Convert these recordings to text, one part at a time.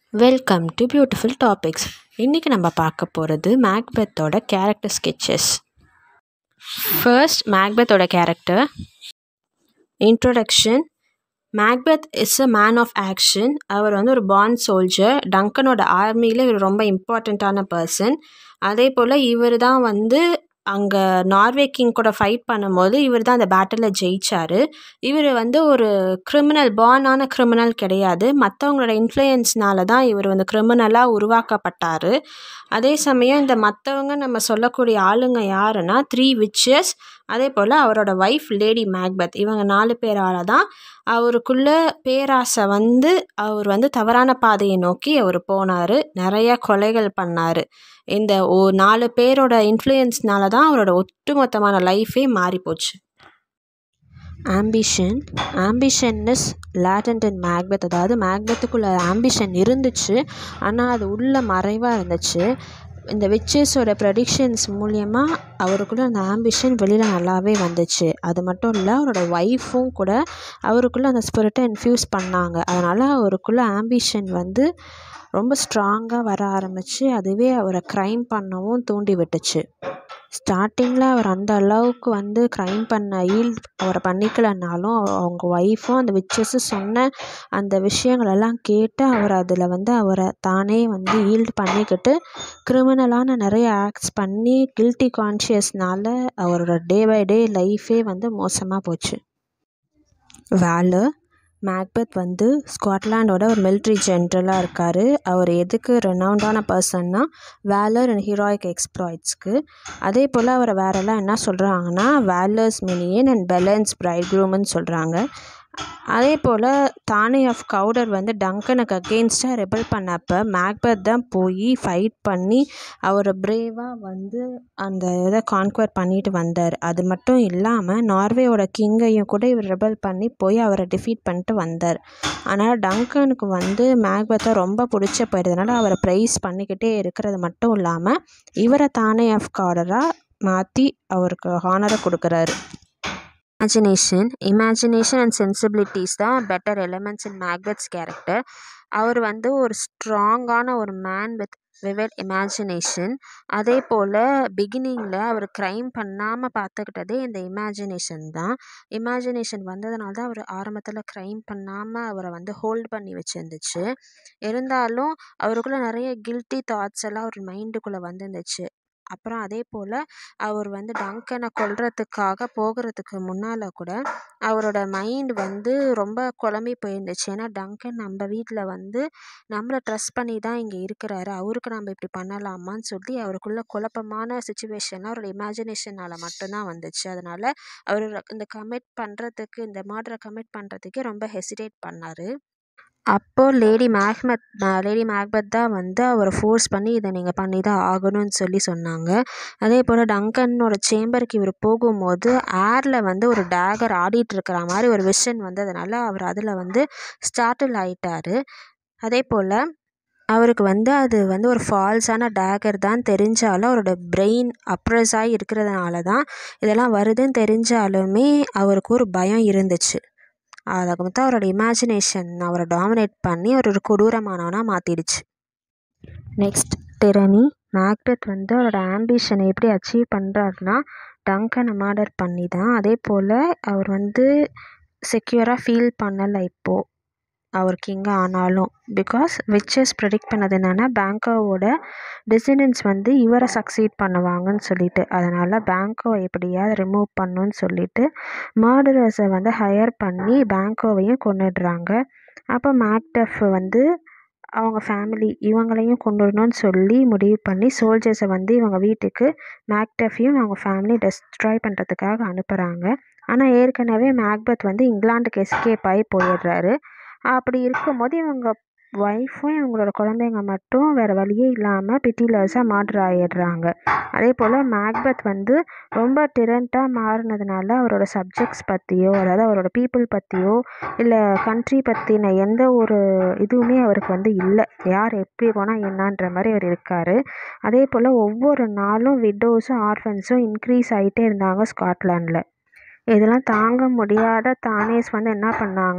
Welcome to beautiful topics. இன்றைக்கி நம்ம பார்க்க போகிறது மேக்பெத்தோட கேரக்டர் ஸ்கெச்சஸ். ஃபர்ஸ்ட், மேக்பெத்தோட character introduction. Macbeth is a man of action. அவர் ஒரு பார்ன் சோல்ஜர். டங்கனோட ஆர்மியில் இவர் ரொம்ப இம்பார்ட்டண்ட்டான பர்சன். அதே போல் இவர் தான் அங்கே நார்வே கிங் கூட ஃபைட் பண்ணும்போது இவர் தான் அந்த பேட்டிலில் ஜெயிச்சார். இவர் ஒரு கிரிமினல், பார்னான கிரிமினல் கிடையாது. மற்றவங்களோட இன்ஃப்ளூயன்ஸ்னால தான் இவர் கிரிமினலாக உருவாக்கப்பட்டார். அதே சமயம் இந்த மற்றவங்க நம்ம சொல்லக்கூடிய ஆளுங்க யாருன்னா 3 விச்சஸ், அதே போல் அவரோட ஒய்ஃப் லேடி மேக்பெத். இவங்க 4 பேரால் தான் அவருக்குள்ள பேராசை அவர் தவறான பாதையை நோக்கி அவர் போனார். நிறைய கொலைகள் பண்ணார். இந்த 4 பேரோட இன்ஃப்ளூயன்ஸ்னால தான் அவரோட ஒட்டுமொத்தமான லைஃபே மாறிப்போச்சு. Ambition is latent in Macbeth. அதாவது மேக்பெத்துக்குள்ள ஆம்பிஷன் இருந்துச்சு, ஆனால் அது உள்ள மறைவாக இருந்துச்சு. இந்த விச்சஸோட ப்ரெடிக்ஷன்ஸ் மூலியமாக அவருக்குள்ளே அந்த ஆம்பிஷன் வெளியில் நல்லாவே வந்துச்சு. அது மட்டும் இல்லை, அவரோட ஒய்ஃபும் கூட அவருக்குள்ளே அந்த ஸ்பிரிட்டை இன்ஃப்யூஸ் பண்ணாங்க. அதனால் அவருக்குள்ளே ஆம்பிஷன் ரொம்ப ஸ்ட்ராங்காக வர ஆரம்பித்து அதுவே அவரை க்ரைம் பண்ணவும் தூண்டி விட்டுச்சு. ஸ்டார்டிங்கில் அவர் அந்த அளவுக்கு க்ரைம் பண்ண அவரை பண்ணிக்கலனாலும் அவங்க ஒய்ஃபும் அந்த விச்சஸு சொன்ன அந்த விஷயங்களெல்லாம் கேட்டு அவர் அதில் அவரை தானே ஈல்டு பண்ணிக்கிட்டு கிரிமினலான நிறைய ஆக்ட்ஸ் பண்ணி கில்ட்டி கான்ஷியஸ்னால் அவரோட டே பை டே லைஃபே மோசமாக போச்சு. வேலர். மேக்பெத் ஸ்காட்லாண்டோட ஒரு மிலிட்ரி ஜென்ரலாக இருக்கார். அவர் எதுக்கு ரெனவுண்டான பர்சன்னா வேலர் அண்ட் ஹீரோயிக் எக்ஸ்ப்ளாய்ட்ஸ்க்கு. அதே போல் அவரை வேறெல்லாம் என்ன சொல்கிறாங்கன்னா வேலர்ஸ் மினியன் அண்ட் பெலன்ஸ் பிரைட் க்ரூம்னு சொல்கிறாங்க. அதே போல் தானே ஆஃப் கவுடர் டங்கனுக்கு அகெயின்ஸ்டாக ரெபல் பண்ணப்போ மேக்பெத் தான் போய் ஃபைட் பண்ணி அவரை பிரேவாக அந்த இதை கான்குவர் பண்ணிட்டு வந்தார். அது மட்டும் இல்லாமல் நார்வேயோட கிங்கையும் கூட இவர் ரெபல் பண்ணி போய் அவரை டிஃபீட் பண்ணிட்டு வந்தார். ஆனால் டங்கனுக்கு மேக்பெத்தை ரொம்ப பிடிச்ச போயிடுறதுனால அவரை ப்ரைஸ் பண்ணிக்கிட்டே இருக்கிறது மட்டும் இல்லாமல் இவரை தானே ஆஃப் கவுடராக மாற்றி அவருக்கு ஹானரை கொடுக்குறாரு. இமேஜினேஷன் அண்ட் சென்சிபிலிட்டிஸ் தான் better elements in Macbeth's character. அவர் ஒரு ஸ்ட்ராங்கான ஒரு மேன் வித் விவிட் இமேஜினேஷன். அதே போல் பிகினிங்கில் அவர் க்ரைம் பண்ணாமல் பார்த்துக்கிட்டதே இந்த இமேஜினேஷன் தான். இமேஜினேஷன் வந்ததுனால தான் அவர் ஆரம்பத்தில் க்ரைம் பண்ணாமல் அவரை ஹோல்ட் பண்ணி வச்சுருந்துச்சு. இருந்தாலும் அவருக்குள்ளே நிறைய கில்ட்டி தாட்ஸ் எல்லாம் அவர் மைண்டுக்குள்ளே வந்துருந்துச்சு. அப்புறம் அதே போல் அவர் டங்கனை கொல்றதுக்காக போகிறதுக்கு முன்னால் கூட அவரோட மைண்ட் ரொம்ப குழம்பி போயிருந்துச்சு. ஏன்னா டங்கன் நம்ம வீட்டில் நம்மளை ட்ரஸ்ட் பண்ணி தான் இங்கே இருக்கிறாரு, அவருக்கு நம்ம இப்படி பண்ணலாமான்னு சொல்லி அவருக்குள்ள குழப்பமான சுச்சுவேஷன்லாம் அவரோட இமேஜினேஷனால் மட்டும்தான் வந்துச்சு. அதனால் அவர் இந்த மர்டரை கமிட் பண்ணுறதுக்கே ரொம்ப ஹெசிடேட் பண்ணார். அப்போது லேடி மேக்பெத் தான் அவரை ஃபோர்ஸ் பண்ணி இதை நீங்கள் பண்ணி தான் ஆகணும்னு சொன்னாங்க. அதே போல் டங்கனோட சேம்பருக்கு இவர் போகும்போது ஏரில் ஒரு டேகர் ஆடிட்டுருக்கிற மாதிரி ஒரு விஷன் வந்ததுனால அவர் அதில் ஸ்டார்டில் ஆகிட்டார். அதே போல் அவருக்கு அது ஒரு ஃபால்ஸான டேகர் தான் தெரிஞ்சாலும் அவரோட பிரெயின் அப்ரெஸ் ஆகி இருக்கிறதுனால தான் இதெல்லாம் வருதுன்னு தெரிஞ்சாலுமே அவருக்கு ஒரு பயம் இருந்துச்சு. அதை அவரோட இமேஜினேஷன் அவரை டாமினேட் பண்ணி அவர் ஒரு கொடூரமானவனாக மாற்றிடுச்சு. நெக்ஸ்ட், டிரனி. மேக்பெத் அவரோட ஆம்பிஷனை எப்படி அச்சீவ் பண்ணுறாருன்னா டங்கனை மர்டர் பண்ணி தான். அதே போல் அவர் செக்யூராக ஃபீல் பண்ணலை இப்போது அவர் கிங்காக ஆனாலும். பிகாஸ் விச்சஸ் ப்ரெடிக்ட் பண்ணது என்னென்னா பேங்கோவோட டிசிடென்ட்ஸ் இவரை சக்சீட் பண்ணுவாங்கன்னு சொல்லிட்டு. அதனால் பேங்கோவை எப்படியாவது ரிமூவ் பண்ணணுன்னு சொல்லிட்டு மர்டரர்ஸை ஹையர் பண்ணி பேங்கோவையும் கொன்னுடுறாங்க. அப்போ மேக்டஃப் அவங்க ஃபேமிலி இவங்களையும் கொண்டுடணும்னு சொல்லி முடிவு பண்ணி சோல்ஜர்ஸை இவங்க வீட்டுக்கு மேக்டஃபையும் அவங்க ஃபேமிலி டெஸ்ட்ராய் பண்ணுறதுக்காக அனுப்புகிறாங்க. ஆனால் ஏற்கனவே மேக்பெத் இங்கிலாந்துக்கு எஸ்கேப் ஆகி போயிடுறாரு. அப்படி இருக்கும்போது இவங்க ஒய்ஃபும் இவங்களோட குழந்தைங்க மட்டும் வேறு வழியே இல்லாமல் பிட்டிலர்ஸாக மர்டர் ஆகிடுறாங்க. அதே போல் மேக்பெத் ரொம்ப டிரண்ட்டாக மாறினதுனால அவரோட சப்ஜெக்ட்ஸ் பற்றியோ, அதாவது அவரோட பீப்புள் பற்றியோ இல்லை கண்ட்ரி பற்றின எந்த ஒரு இதுவுமே அவருக்கு இல்லை. யார் எப்படி போனால் என்னன்ற மாதிரி அவர் இருக்கார். அதே போல் ஒவ்வொரு நாளும் விடோஸும் ஆர்ஃபன்ஸும் இன்க்ரீஸ் ஆகிட்டே இருந்தாங்க ஸ்காட்லாண்டில். இதெல்லாம் தாங்க முடியாத தானேஸ் என்ன பண்ணாங்கன்னா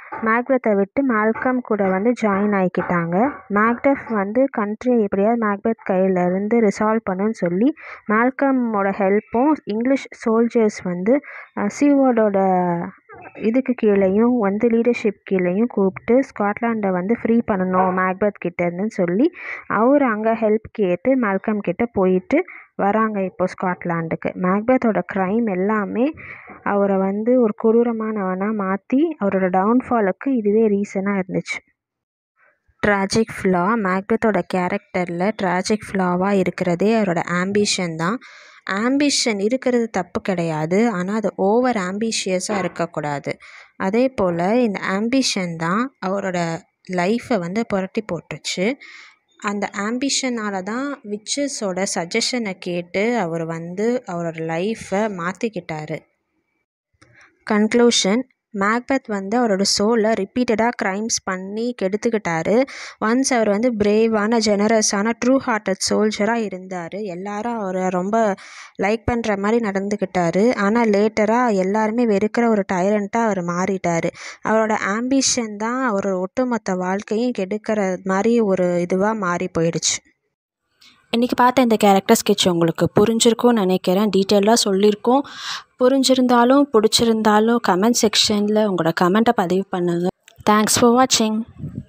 மேக்பெத்தை விட்டு மால்கம் கூட வந்து ஜாயின் ஆகிக்கிட்டாங்க. மேக்டஃப் வந்து கண்ட்ரியை எப்படியாவது மேக்பெத் கையிலேருந்து ரிசால்வ் பண்ணுன்னு சொல்லி மால்கமோட ஹெல்ப்பும் இங்கிலீஷ் சோல்ஜர்ஸ் வந்து சீவோர்டோட இதுக்கு கீழேயும் வந்து லீடர்ஷிப் கீழேயும் கூப்பிட்டு ஸ்காட்லாண்டை வந்து ஃப்ரீ பண்ணணும் மேக்பெத் கிட்டேருந்துன்னு சொல்லி அவர் அங்கே ஹெல்ப் கேட்டு மால்கம் கிட்ட போயிட்டு வராங்க இப்போ ஸ்காட்லாண்டுக்கு. மேக்பெத்தோட க்ரைம் எல்லாமே அவரை வந்து ஒரு கொடூரமானவனாக மாற்றி அவரோட டவுன்ஃபாலுக்கு இதுவே ரீசனாக இருந்துச்சு. ட்ராஜிக் ஃப்ளா மேக்பெத்தோட கேரக்டரில் ட்ராஜிக் ஃப்ளாவாக இருக்கிறதே அவரோட ஆம்பிஷன் தான். ஆம்பிஷன் இருக்கிறது தப்பு கிடையாது, ஆனால் அது ஓவர் ஆம்பிஷியஸாக இருக்கக்கூடாது. அதே போல் இந்த ஆம்பிஷன் தான் அவரோட லைஃப்பை வந்து புரட்டி போட்டுச்சு. அந்த ஆம்பிஷனால் தான் விச்சஸோட சஜஷனை கேட்டு அவர் வந்து அவரோட லைஃப்பை மாற்றிக்கிட்டாரு. கன்க்ளூஷன்: மேக்பெத் வந்து அவரோட சோலை ரிப்பீட்டடாக க்ரைம்ஸ் பண்ணி கெடுத்துக்கிட்டாரு. ஒன்ஸ் அவர் வந்து பிரேவான ஜெனரஸான ட்ரூ ஹார்ட்டட் சோல்ஜராக இருந்தார். எல்லாரும் அவரை ரொம்ப லைக் பண்ணுற மாதிரி நடந்துக்கிட்டாரு. ஆனால் லேட்டராக எல்லாருமே வெறுக்கிற ஒரு டைரண்ட்டாக அவர் மாறிட்டார். அவரோட ஆம்பிஷன் தான் அவரோட ஒட்டுமொத்த வாழ்க்கையும் கெடுக்கிற மாதிரி ஒரு இதுவாக மாறி போயிடுச்சு. இன்றைக்கி பார்த்த இந்த கேரக்டர் ஸ்கெட்ச் உங்களுக்கு புரிஞ்சிருக்கும்னு நினைக்கிறேன். டீட்டெயிலாக சொல்லியிருக்கோம். புரிஞ்சிருந்தாலும் பிடிச்சிருந்தாலும் கமெண்ட் செக்ஷனில் உங்களோட கமெண்ட்டை பதிவு பண்ணுங்கள். தேங்க்ஸ் ஃபார் வாட்சிங்.